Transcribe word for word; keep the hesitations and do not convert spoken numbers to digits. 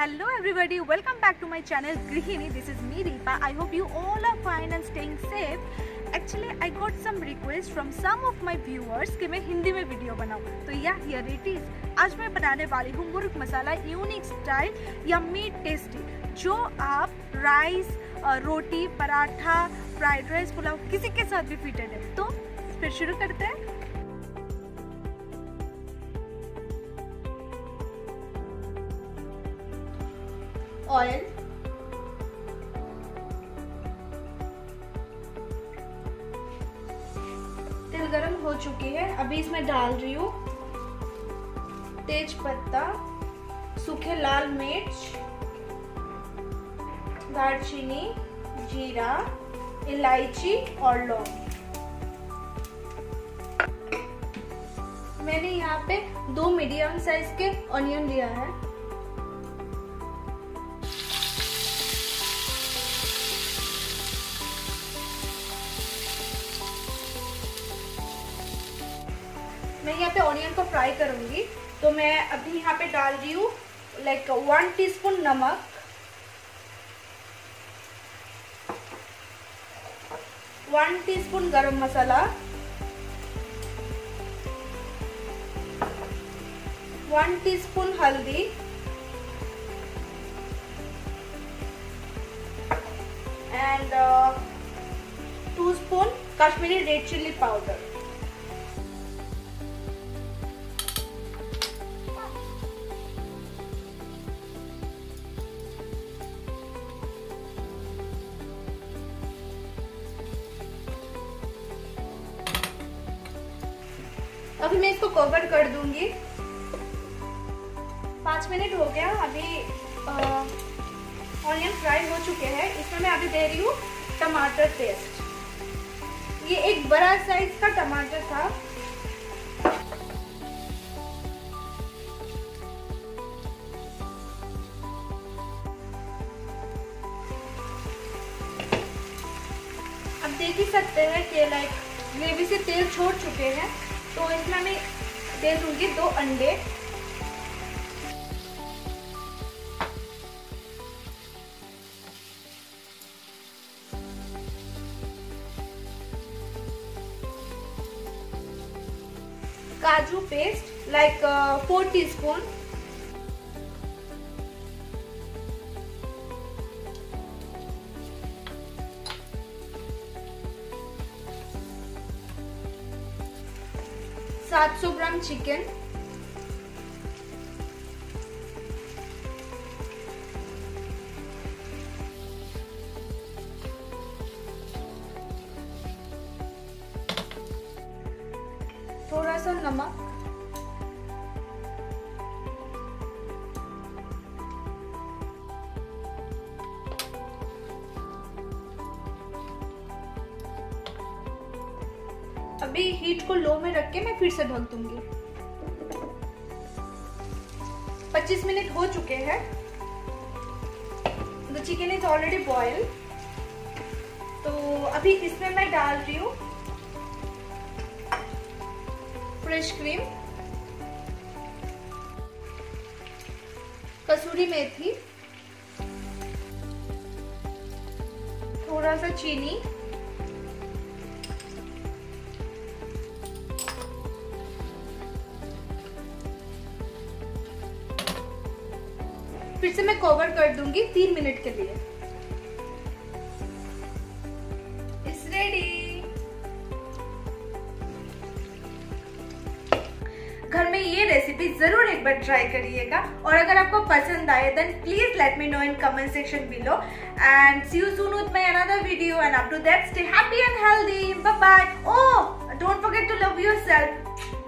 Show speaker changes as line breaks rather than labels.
Hello everybody, welcome back to my channel Grihini. This is me Deepa. I hope you all are fine and staying safe. Actually I got some requests from some of my viewers कि मैं हिंदी में video बनाऊँ, तो या here it is. आज मैं बनाने वाली हूँ murgh masala unique style yummy tasty, जो आप राइस, रोटी, पराठा, फ्राइड राइस, पुलाव किसी के साथ भी फिटेड है। तो फिर शुरू करते हैं। ऑयल, तेल गरम हो चुकी है। अभी इसमें डाल रही हूँ तेज पत्ता, सूखे लाल मिर्च, दालचीनी, जीरा, इलायची और लौंग। मैंने यहाँ पे दो मीडियम साइज के ऑनियन लिया है। मैं यहाँ पे ऑनियन को फ्राई करूंगी, तो मैं अभी यहाँ पे डाल रही हूँ लाइक वन टीस्पून नमक, one teaspoon garam masala, one teaspoon हल्दी, and two spoon Kashmiri red chilli powder. अभी मैं इसको कवर कर दूंगी। पाँच मिनट हो गया। अभी ऑनियन फ्राई हो चुके हैं। इसमें मैं अभी दे रही हूँ टमाटर पेस्ट। ये एक बड़ा साइज का टमाटर था। अब देख ही सकते हैं कि लाइक ग्रेवी से तेल छोड़ चुके हैं, तो इसमें मैं दे दूंगी दो अंडे। काजू पेस्ट लाइक फोर टीस्पून, सात सौ ग्राम चिकन, थोड़ा सा नमक, अभी हीट को लो में रख के मैं फिर से ढक दूंगी। पच्चीस मिनट हो चुके हैं। The chicken is already boil. तो अभी इसमें मैं डाल रही हूँ फ्रेश क्रीम, कसूरी मेथी, थोड़ा सा चीनी, फिर से मैं कवर कर दूंगी तीन मिनट के लिए। It's ready. घर में ये रेसिपी जरूर एक बार ट्राई करिएगा, और अगर आपको पसंद आए then please let me know in comment section below, and see you soon with my another video, and up to that stay happy and healthy. Bye bye. Oh, don't forget to love yourself.